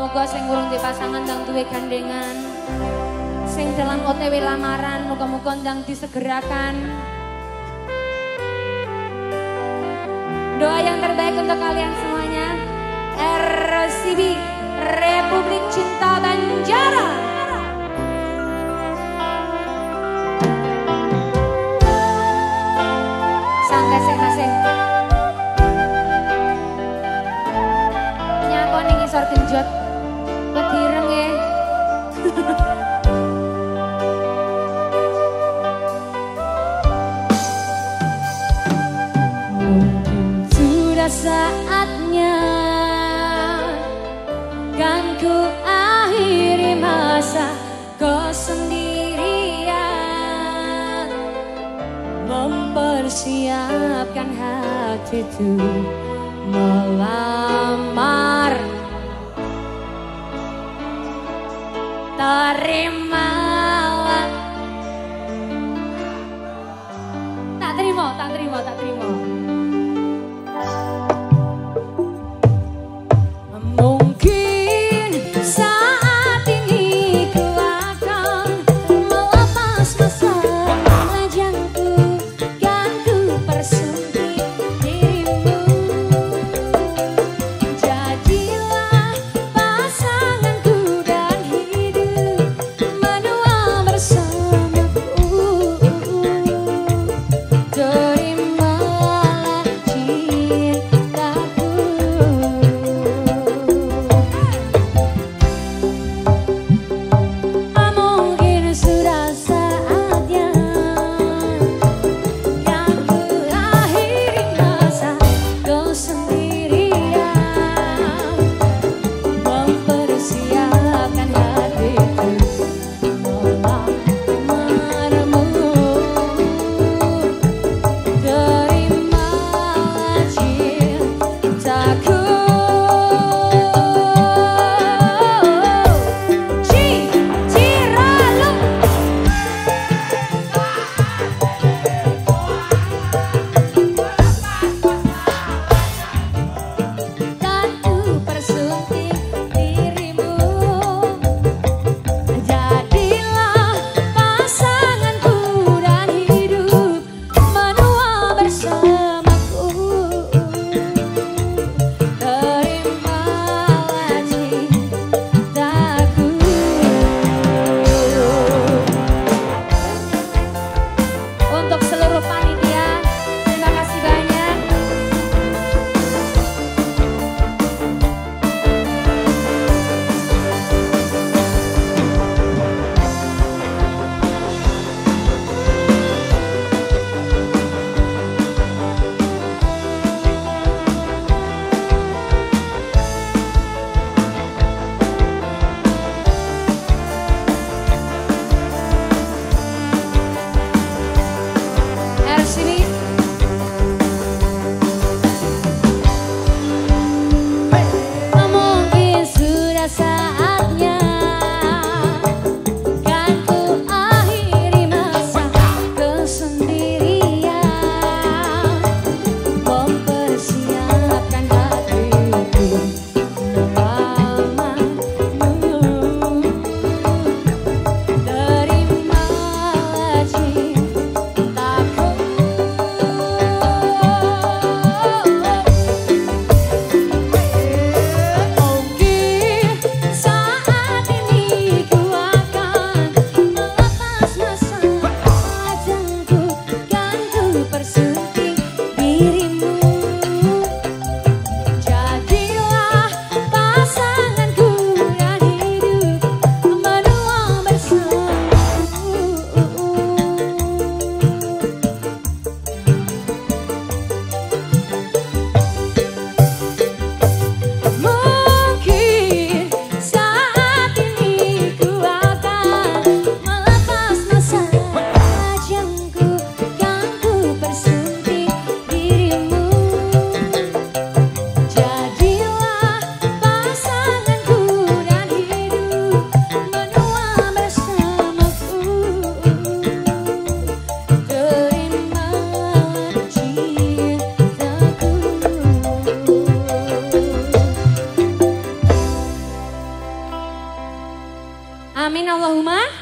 Muga-muga sing urung di pasangan ndang duwe gandengan. Sing dalam OTW lamaran muga-muga ndang disegerakan. Doa yang terbaik untuk kalian semuanya. RCB Republik Cinta Banjara. Masing-masing nyakon ning isor genjot kedireng ya. Mungkin sudah saatnya kan ku akhiri masa kesendirian, mempersiapkan hati itu melamar. Terimalah. Tak terima. Mungkin saat ini ku akan melepas masa lajangku, kan ku persunting dirimu. Jadilah pasanganku dan hidup menunggu Amin Allahumma.